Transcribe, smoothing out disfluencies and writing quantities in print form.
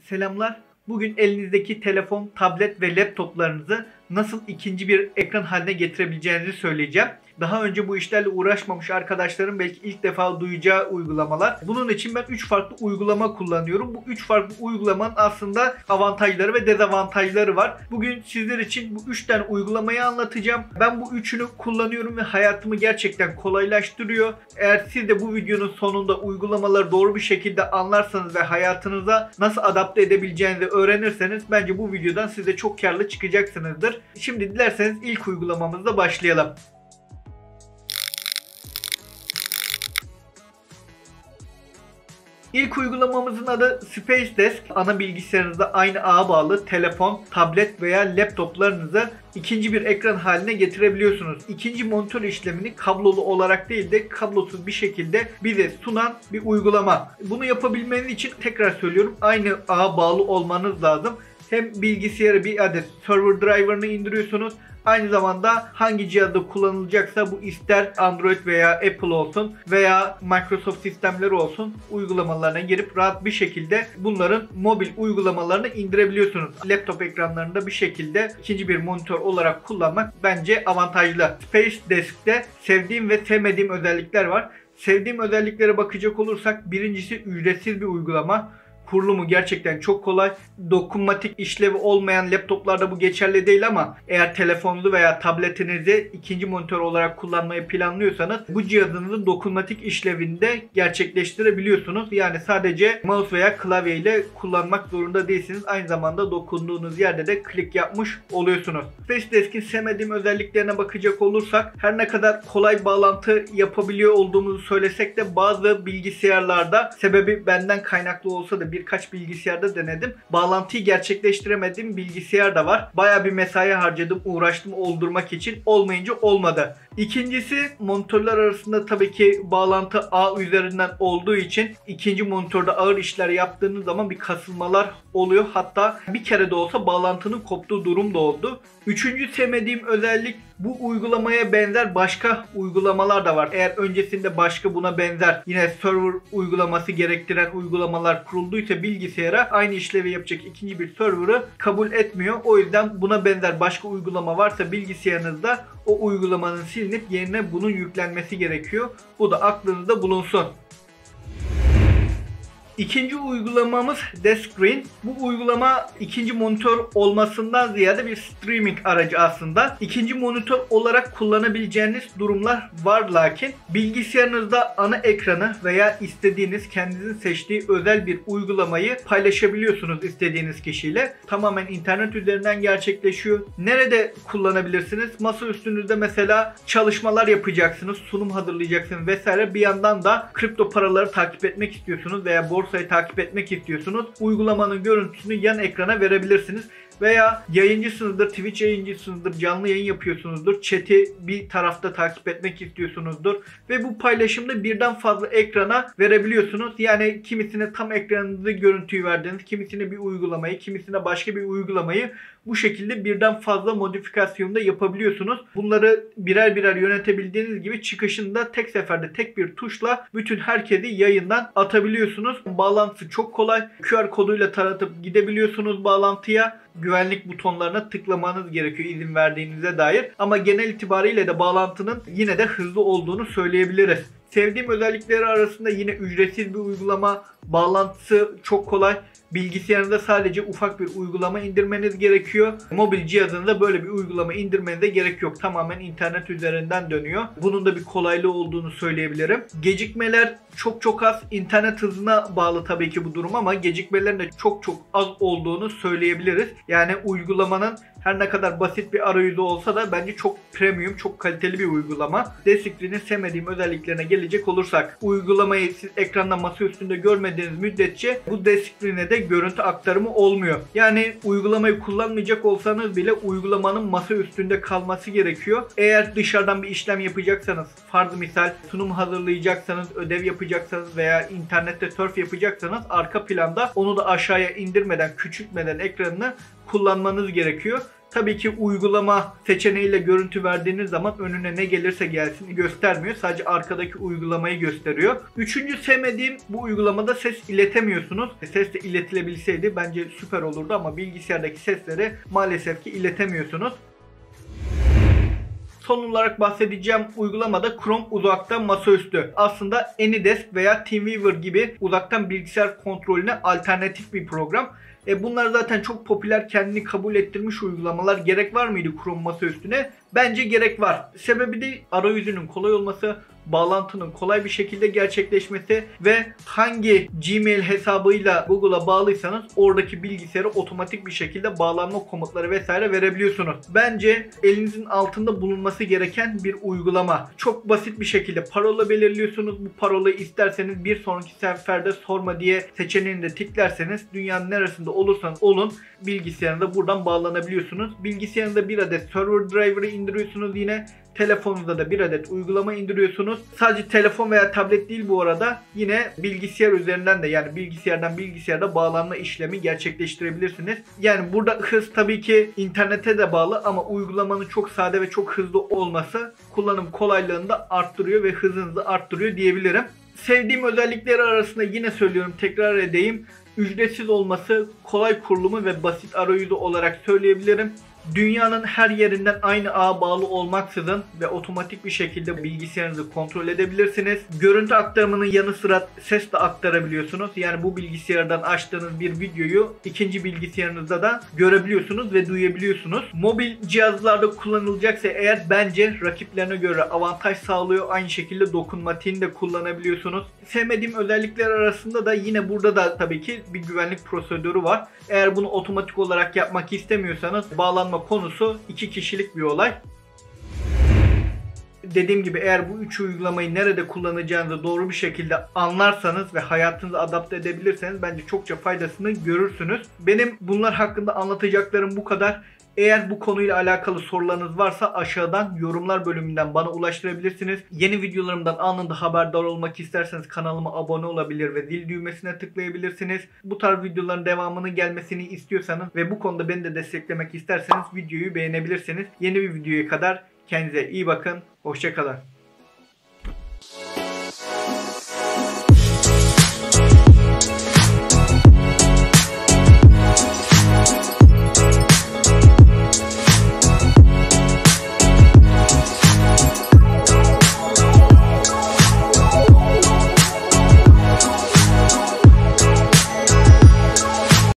Selamlar. Bugün elinizdeki telefon, tablet ve laptoplarınızı nasıl ikinci bir ekran haline getirebileceğinizi söyleyeceğim. Daha önce bu işlerle uğraşmamış arkadaşlarım belki ilk defa duyacağı uygulamalar. Bunun için ben 3 farklı uygulama kullanıyorum. Bu 3 farklı uygulamanın aslında avantajları ve dezavantajları var. Bugün sizler için bu 3 tane uygulamayı anlatacağım. Ben bu üçünü kullanıyorum ve hayatımı gerçekten kolaylaştırıyor. Eğer siz de bu videonun sonunda uygulamaları doğru bir şekilde anlarsanız ve hayatınıza nasıl adapte edebileceğinizi öğrenirseniz bence bu videodan siz de çok karlı çıkacaksınızdır. Şimdi dilerseniz ilk uygulamamızla başlayalım. İlk uygulamamızın adı Space Desk. Ana bilgisayarınızda aynı ağa bağlı telefon, tablet veya laptoplarınızı ikinci bir ekran haline getirebiliyorsunuz. İkinci monitör işlemini kablolu olarak değil de kablosuz bir şekilde bize sunan bir uygulama. Bunu yapabilmeniz için tekrar söylüyorum, aynı ağa bağlı olmanız lazım. Hem bilgisayara bir adet server driver'ını indiriyorsunuz. Aynı zamanda hangi cihazda kullanılacaksa bu ister Android veya Apple olsun veya Microsoft sistemleri olsun uygulamalarına girip rahat bir şekilde bunların mobil uygulamalarını indirebiliyorsunuz. Laptop ekranlarında bir şekilde ikinci bir monitör olarak kullanmak bence avantajlı. Space Desk'te sevdiğim ve sevmediğim özellikler var. Sevdiğim özelliklere bakacak olursak birincisi ücretsiz bir uygulama. Kurulumu gerçekten çok kolay. Dokunmatik işlevi olmayan laptoplarda bu geçerli değil ama eğer telefonunuzu veya tabletinizi ikinci monitör olarak kullanmayı planlıyorsanız bu cihazınızın dokunmatik işlevini de gerçekleştirebiliyorsunuz. Yani sadece mouse veya klavye ile kullanmak zorunda değilsiniz. Aynı zamanda dokunduğunuz yerde de klik yapmış oluyorsunuz. Space Desk'in sevmediğim özelliklerine bakacak olursak her ne kadar kolay bağlantı yapabiliyor olduğumuzu söylesek de bazı bilgisayarlarda, sebebi benden kaynaklı olsa da birkaç bilgisayarda denedim, bağlantıyı gerçekleştiremediğim bilgisayar da var. Bayağı bir mesai harcadım, uğraştım oldurmak için. Olmayınca olmadı. İkincisi, monitörler arasında tabii ki bağlantı ağ üzerinden olduğu için ikinci monitörde ağır işler yaptığınız zaman bir kasılmalar oluyor. Hatta bir kere de olsa bağlantının koptuğu durum da oldu. Üçüncü sevmediğim özellik, bu uygulamaya benzer başka uygulamalar da var. Eğer öncesinde başka buna benzer yine server uygulaması gerektiren uygulamalar kurulduysa bilgisayara, aynı işlevi yapacak ikinci bir server'ı kabul etmiyor. O yüzden buna benzer başka uygulama varsa bilgisayarınızda o uygulamanın silinip yerine bunun yüklenmesi gerekiyor. Bu da aklınızda bulunsun. İkinci uygulamamız Deskscreen. Bu uygulama ikinci monitör olmasından ziyade bir streaming aracı aslında. İkinci monitör olarak kullanabileceğiniz durumlar var, lakin bilgisayarınızda ana ekranı veya istediğiniz, kendinizin seçtiği özel bir uygulamayı paylaşabiliyorsunuz istediğiniz kişiyle. Tamamen internet üzerinden gerçekleşiyor. Nerede kullanabilirsiniz? Masa üstünüzde mesela çalışmalar yapacaksınız, sunum hazırlayacaksınız vesaire. Bir yandan da kripto paraları takip etmek istiyorsunuz veya borsayı takip etmek istiyorsunuz. Uygulamanın görüntüsünü yan ekrana verebilirsiniz. Veya yayıncısınızdır, Twitch yayıncısınızdır, canlı yayın yapıyorsunuzdur, chat'i bir tarafta takip etmek istiyorsunuzdur ve bu paylaşımda birden fazla ekrana verebiliyorsunuz. Yani kimisine tam ekranınızı görüntüyü verdiniz, kimisine bir uygulamayı, kimisine başka bir uygulamayı bu şekilde birden fazla modifikasyonda yapabiliyorsunuz. Bunları birer birer yönetebildiğiniz gibi çıkışında tek seferde tek bir tuşla bütün herkesi yayından atabiliyorsunuz. Bağlantısı çok kolay. QR koduyla taratıp gidebiliyorsunuz bağlantıya. Güvenlik butonlarına tıklamanız gerekiyor izin verdiğinize dair. Ama genel itibariyle de bağlantının yine de hızlı olduğunu söyleyebiliriz. Sevdiğim özellikleri arasında yine ücretsiz bir uygulama, bağlantısı çok kolay. Bilgisayarınızda sadece ufak bir uygulama indirmeniz gerekiyor. Mobil cihazınızda böyle bir uygulama indirmenize gerek yok. Tamamen internet üzerinden dönüyor. Bunun da bir kolaylığı olduğunu söyleyebilirim. Gecikmeler çok az. İnternet hızına bağlı tabii ki bu durum ama gecikmelerin de çok az olduğunu söyleyebiliriz. Yani uygulamanın her ne kadar basit bir arayüzü olsa da bence çok premium, çok kaliteli bir uygulama. Deskscreen'in sevmediğim özelliklerine gelecek olursak, uygulamayı siz ekranda masa üstünde görmediğiniz müddetçe bu Deskscreen'e de görüntü aktarımı olmuyor. Yani uygulamayı kullanmayacak olsanız bile uygulamanın masa üstünde kalması gerekiyor. Eğer dışarıdan bir işlem yapacaksanız, farz misal sunum hazırlayacaksanız, ödev yapacaksanız veya internette surf yapacaksanız arka planda onu da aşağıya indirmeden, küçültmeden ekranını kullanmanız gerekiyor. Tabii ki uygulama seçeneğiyle görüntü verdiğiniz zaman önüne ne gelirse gelsin göstermiyor. Sadece arkadaki uygulamayı gösteriyor. Üçüncü sevmediğim, bu uygulamada ses iletemiyorsunuz. Ses de iletilebilseydi bence süper olurdu ama bilgisayardaki sesleri maalesef ki iletemiyorsunuz. Son olarak bahsedeceğim uygulamada Chrome uzaktan masaüstü. Aslında AnyDesk veya TeamViewer gibi uzaktan bilgisayar kontrolüne alternatif bir program. Bunlar zaten çok popüler, kendini kabul ettirmiş uygulamalar. Gerek var mıydı Chrome masaüstüne? Bence gerek var. Sebebi de arayüzünün kolay olması, bağlantının kolay bir şekilde gerçekleşmesi ve hangi Gmail hesabıyla Google'a bağlıysanız oradaki bilgisayara otomatik bir şekilde bağlanma komutları vesaire verebiliyorsunuz. Bence elinizin altında bulunması gereken bir uygulama. Çok basit bir şekilde parola belirliyorsunuz. Bu parolayı isterseniz bir sonraki seferde sorma diye seçeneğini de tıklarsanız dünyanın neresinde olursanız olun bilgisayarınıza buradan bağlanabiliyorsunuz. Bilgisayarınızda bir adet server driver'ı indiriyorsunuz yine. Telefonunuzda da bir adet uygulama indiriyorsunuz. Sadece telefon veya tablet değil bu arada. Yine bilgisayar üzerinden de, yani bilgisayardan bilgisayarda bağlanma işlemi gerçekleştirebilirsiniz. Yani burada hız tabii ki internete de bağlı ama uygulamanın çok sade ve çok hızlı olması kullanım kolaylığını da arttırıyor ve hızınızı arttırıyor diyebilirim. Sevdiğim özellikleri arasında yine söylüyorum, tekrar edeyim. Ücretsiz olması, kolay kurulumu ve basit arayüzü olarak söyleyebilirim. Dünyanın her yerinden aynı ağa bağlı olmaksızın ve otomatik bir şekilde bilgisayarınızı kontrol edebilirsiniz. Görüntü aktarımının yanı sıra ses de aktarabiliyorsunuz. Yani bu bilgisayardan açtığınız bir videoyu ikinci bilgisayarınızda da görebiliyorsunuz ve duyabiliyorsunuz. Mobil cihazlarda kullanılacaksa eğer bence rakiplerine göre avantaj sağlıyor. Aynı şekilde dokunmatiğini de kullanabiliyorsunuz. Sevmediğim özellikler arasında da yine burada da tabii ki bir güvenlik prosedürü var. Eğer bunu otomatik olarak yapmak istemiyorsanız bağlanma konusu 2 kişilik bir olay. Dediğim gibi eğer bu 3 uygulamayı nerede kullanacağınızı doğru bir şekilde anlarsanız ve hayatınıza adapte edebilirseniz bence çokça faydasını görürsünüz. Benim bunlar hakkında anlatacaklarım bu kadar. Eğer bu konuyla alakalı sorularınız varsa aşağıdan yorumlar bölümünden bana ulaştırabilirsiniz. Yeni videolarımdan anında haberdar olmak isterseniz kanalıma abone olabilir ve zil düğmesine tıklayabilirsiniz. Bu tarz videoların devamının gelmesini istiyorsanız ve bu konuda beni de desteklemek isterseniz videoyu beğenebilirsiniz. Yeni bir videoya kadar kendinize iyi bakın. Hoşça kalın.